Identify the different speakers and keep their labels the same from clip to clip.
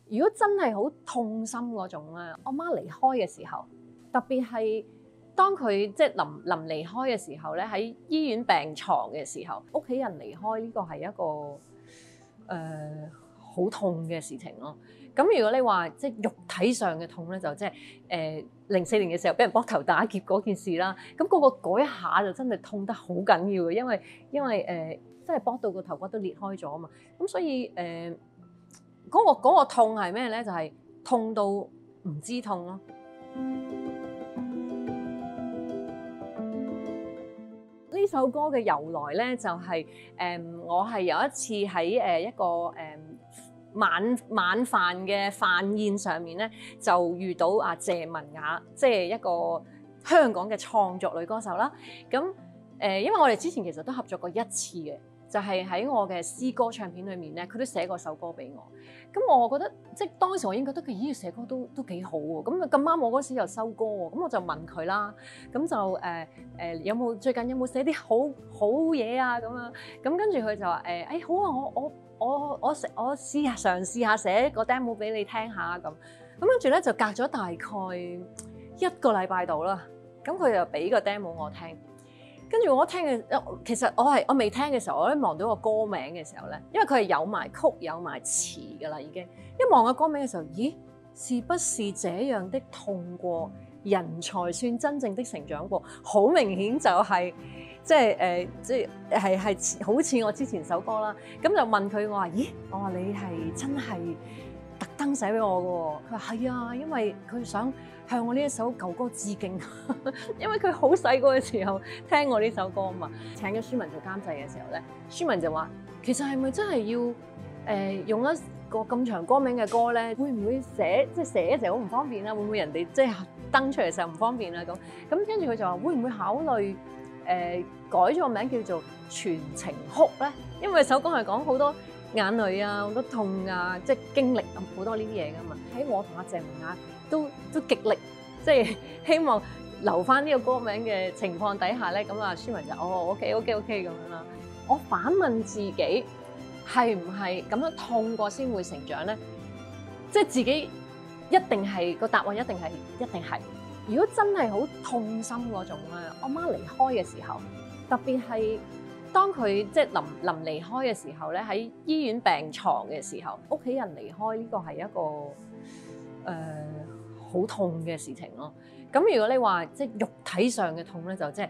Speaker 1: 如果真係好痛心嗰種咧，我媽離開嘅時候，特別係當佢即係臨離開嘅時候咧，喺醫院病床嘅時候，屋企人離開呢個係一個好痛嘅事情咯。咁如果你話即係肉體上嘅痛咧，就即係04年嘅時候俾人膊頭打劫嗰件事啦。咁嗰一下就真係痛得好緊要嘅，因為真係膊到個頭骨都裂開咗啊嘛。咁所以嗰個痛係咩咧？就係痛到唔知痛咯。呢首歌嘅由來咧，就係我係有一次喺一個晚飯嘅飯宴上面咧，就遇到阿謝文雅，即係一個香港嘅創作女歌手啦。咁因為我哋之前其實都合作過一次嘅，就係喺我嘅詩歌唱片裏面咧，佢都寫過首歌俾我。咁我覺得即係當時我已經覺得佢咦寫歌都幾好喎。咁咁啱我嗰時又收歌喎，咁我就問佢啦。咁就最近有冇寫啲好嘢啊？咁樣咁跟住佢就話好啊，我嘗試下寫個 demo 俾你聽下咁。咁跟住咧就隔咗大概1個禮拜度啦。咁佢就俾個 demo 我聽。跟住我聽嘅，其實我未聽嘅時候，我一望到個歌名嘅時候咧，因為佢係有埋曲有埋詞噶啦，已經一望個歌名嘅時候，咦，是不是這樣的痛過，人才算真正的成長過？好明顯就係係好似我之前首歌啦。咁就問佢，我話咦，我話你係真係特登寫俾我嘅喎？佢話係啊，因為佢想向我呢一首舊歌致敬，因為佢好細個嘅時候聽我呢首歌啊嘛。請咗舒文做監製嘅時候咧，舒文就話：其實係咪真係要用一個咁長歌名嘅歌咧？會唔會寫嘅時候好唔方便啊？會唔會人哋即係登出嚟嘅時候唔方便啊？咁跟住佢就話：會唔會考慮改咗個名叫做全情哭咧？因為首歌係講好多眼淚啊，好多痛啊，即係經歷好多呢啲嘢噶嘛。喺我同阿謝文雅都極力即係希望留翻呢個歌名嘅情況底下咧，咁啊舒文就OK 咁樣啦。我反問自己係唔係咁樣痛過先會成長咧？即係自己一定係個答案，一定係。如果真係好痛心嗰種咧，我媽離開嘅時候，特別係當佢即係臨離開嘅時候咧，喺醫院病床嘅時候，屋企人離開呢個係一個好痛嘅事情咯。咁如果你話即係肉體上嘅痛咧，就即係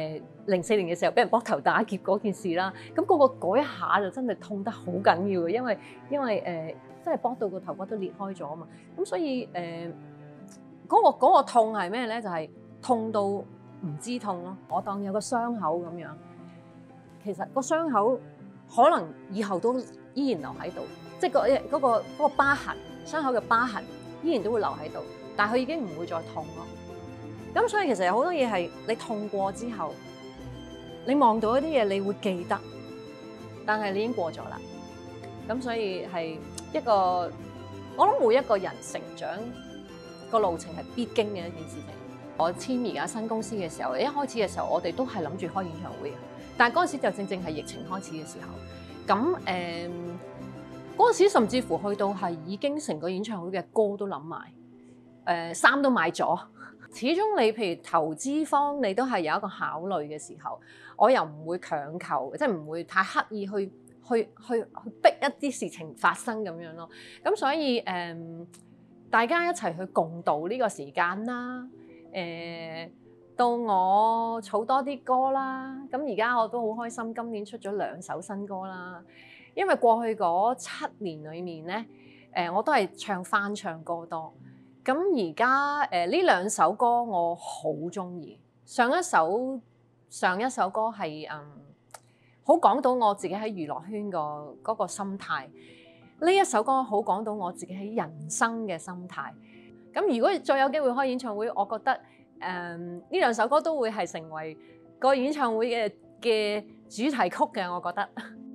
Speaker 1: 04年嘅時候俾人膊頭打劫嗰件事啦。咁嗰一下就真係痛得好緊要嘅，因為真係膊到個頭骨都裂開咗啊嘛。咁所以嗰個痛係咩咧？就係痛到唔知痛咯。我當有個傷口咁樣，其實個傷口可能以後都依然留喺度，即係嗰個疤痕，傷口嘅疤痕依然都會留喺度，但係佢已經唔會再痛咯。咁所以其實有好多嘢係你痛過之後，你望到一啲嘢你會記得，但係你已經過咗啦。咁所以係一個，我諗每一個人成長個路程係必經嘅一件事情。我簽而家新公司嘅時候，一開始嘅時候我哋都係諗住開演唱會嘅，但係嗰陣時就正正係疫情開始嘅時候。咁嗰陣時甚至乎去到係已經成個演唱會嘅歌都諗埋，衫都買咗。始終你譬如投資方，你都係有一個考慮嘅時候，我又唔會強求，即係唔會太刻意去逼一啲事情發生咁樣咯。咁所以大家一齊去共度呢個時間啦。到我儲多啲歌啦。咁而家我都好開心，今年出咗2首新歌啦。因為過去嗰7年裏面咧，我都係翻唱歌多。咁而家呢2首歌我好中意。上一首歌係好講到我自己喺娛樂圈嗰個心態。呢一首歌好講到我自己喺人生嘅心態。咁如果再有機會開演唱會，我覺得呢2首歌都會係成為個演唱會嘅主題曲嘅，我覺得。